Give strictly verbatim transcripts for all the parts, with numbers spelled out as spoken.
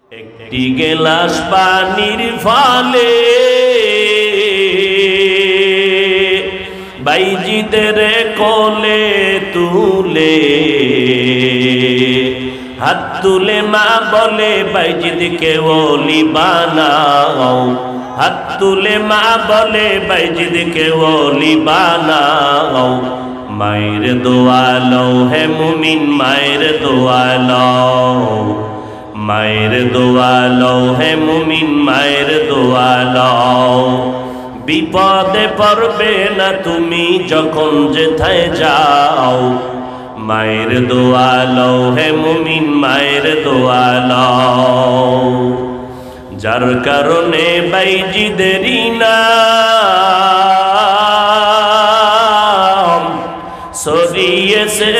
একটি গেলাস পানির ফালে বাইজিদের কোলে তুলে হাত তুলে মা বলে বাইজিদকে ওলি বানাও, হাত তুলে মা বলে বাইজিদকে ওলি বানাও। মায়ের দোয়া লও হে মুমিন, মায়ের দোয়া লও, মায়ের দোয়া লও হে মুমিন, মায়ের দোয়া লও। বিপদে পড়বে না তুমি যখন যেথায় যাও, মায়ের দোয়া লও হে মুমিন, মায়ের দোয়া লও। যার কারণে বাইজিদেরই নাম ছড়িয়েছে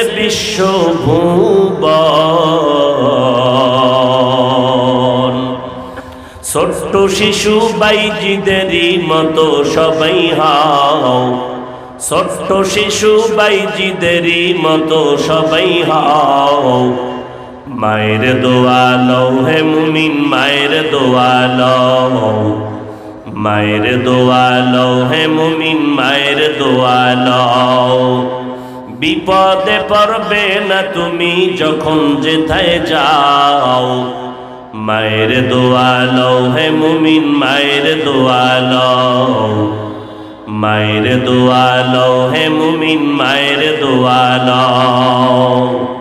বিশ্বভুবন। ছোট্ট শিশু বাইজিদেরই মতো সবাই হও, ছোট্ট শিশু বাইজিদেরই মতো সবাই হও। মায়ের দোয়া লও হে মুমিন, মায়ের দোয়া লও, মায়ের দোয়া লও হে মুমিন, মায়ের দোয়া লও। বিপদে পড়বে না তুমি যখন যেথায় যাও, মায়ের দোয়া লও হে মুমিন, মায়ের দোয়া লও, মায়ের দোয়া লও হে মুমিন, মায়ের দোয়া লও।